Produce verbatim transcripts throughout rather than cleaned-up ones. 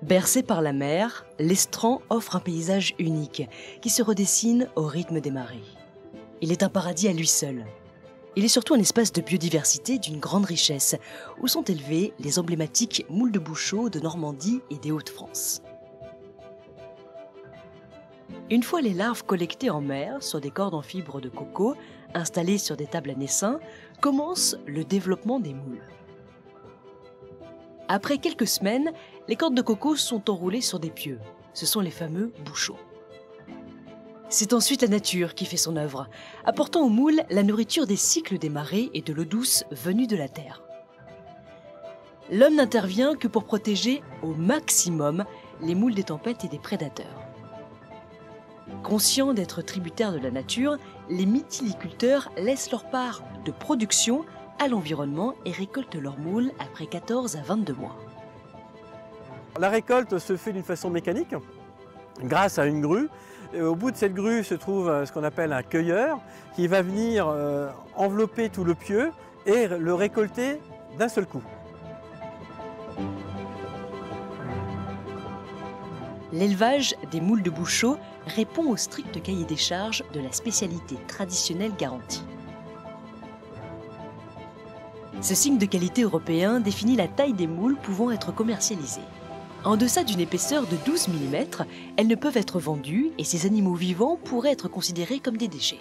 Bercé par la mer, l'Estran offre un paysage unique qui se redessine au rythme des marées. Il est un paradis à lui seul. Il est surtout un espace de biodiversité d'une grande richesse, où sont élevés les emblématiques moules de Bouchot de Normandie et des Hauts-de-France. Une fois les larves collectées en mer sur des cordes en fibre de coco, installées sur des tables à naissain, commence le développement des moules. Après quelques semaines, les cordes de coco sont enroulées sur des pieux. Ce sont les fameux bouchots. C'est ensuite la nature qui fait son œuvre, apportant aux moules la nourriture des cycles des marées et de l'eau douce venue de la terre. L'homme n'intervient que pour protéger au maximum les moules des tempêtes et des prédateurs. Conscients d'être tributaires de la nature, les mytiliculteurs laissent leur part de production à l'environnement et récoltent leurs moules après quatorze à vingt-deux mois. La récolte se fait d'une façon mécanique, grâce à une grue. Et au bout de cette grue se trouve ce qu'on appelle un cueilleur qui va venir euh, envelopper tout le pieu et le récolter d'un seul coup. L'élevage des moules de Bouchot répond au strict cahier des charges de la spécialité traditionnelle garantie. Ce signe de qualité européen définit la taille des moules pouvant être commercialisées. En deçà d'une épaisseur de douze millimètres, elles ne peuvent être vendues et ces animaux vivants pourraient être considérés comme des déchets.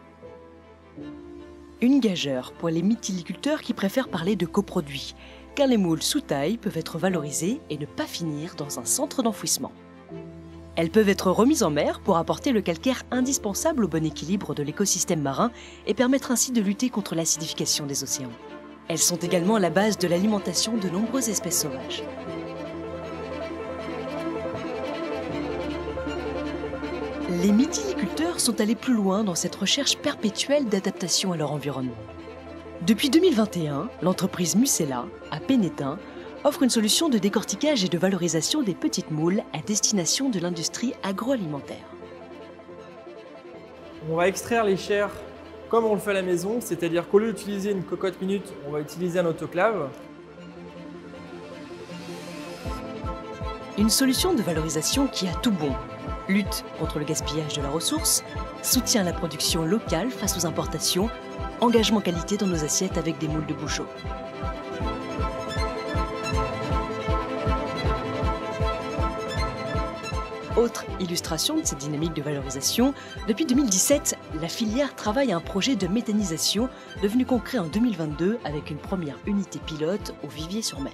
Une gageure pour les mytiliculteurs qui préfèrent parler de coproduits, car les moules sous taille peuvent être valorisées et ne pas finir dans un centre d'enfouissement. Elles peuvent être remises en mer pour apporter le calcaire indispensable au bon équilibre de l'écosystème marin et permettre ainsi de lutter contre l'acidification des océans. Elles sont également à la base de l'alimentation de nombreuses espèces sauvages. Les mytiliculteurs sont allés plus loin dans cette recherche perpétuelle d'adaptation à leur environnement. Depuis deux mille vingt et un, l'entreprise Mucella, à Pénétin, offre une solution de décortiquage et de valorisation des petites moules à destination de l'industrie agroalimentaire. On va extraire les chairs comme on le fait à la maison, c'est-à-dire qu'au lieu d'utiliser une cocotte minute, on va utiliser un autoclave. Une solution de valorisation qui a tout bon. Lutte contre le gaspillage de la ressource, soutien à la production locale face aux importations, engagement qualité dans nos assiettes avec des moules de Bouchot. Autre illustration de cette dynamique de valorisation, depuis deux mille dix-sept, la filière travaille à un projet de méthanisation devenu concret en deux mille vingt-deux avec une première unité pilote au Vivier-sur-Mer.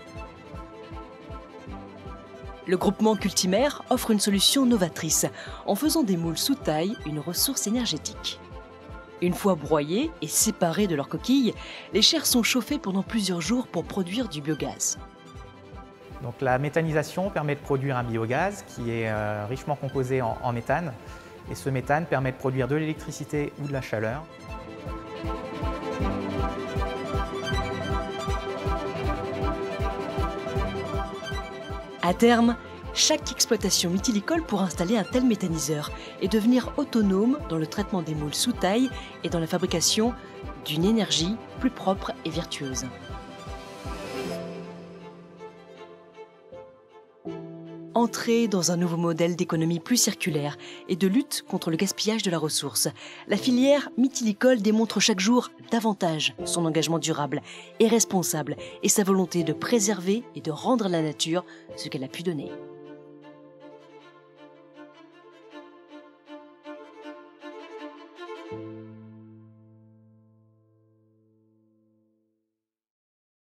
Le groupement Cultimer offre une solution novatrice en faisant des moules sous taille une ressource énergétique. Une fois broyées et séparées de leurs coquilles, les chairs sont chauffées pendant plusieurs jours pour produire du biogaz. Donc, la méthanisation permet de produire un biogaz qui est euh, richement composé en, en méthane. Et ce méthane permet de produire de l'électricité ou de la chaleur. À terme, chaque exploitation mythilicole pourra installer un tel méthaniseur et devenir autonome dans le traitement des moules sous taille et dans la fabrication d'une énergie plus propre et vertueuse. Entrer dans un nouveau modèle d'économie plus circulaire et de lutte contre le gaspillage de la ressource, la filière mythilicole démontre chaque jour davantage son engagement durable et responsable et sa volonté de préserver et de rendre à la nature ce qu'elle a pu donner.